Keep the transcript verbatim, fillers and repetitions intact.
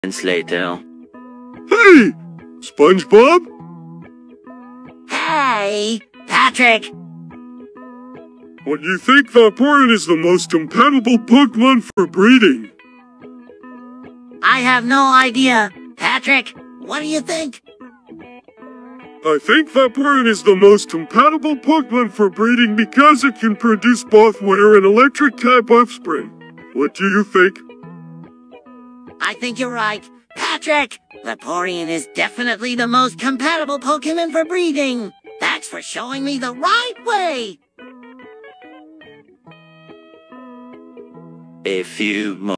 Minutes later. Hey! SpongeBob? Hey, Patrick! What do you think Vaporeon is the most compatible Pokemon for breeding? I have no idea. Patrick, what do you think? I think Vaporeon is the most compatible Pokemon for breeding because it can produce both water and electric type offspring. What do you think? I think you're right. Patrick, Vaporeon is definitely the most compatible Pokemon for breeding. Thanks for showing me the right way. A few moments.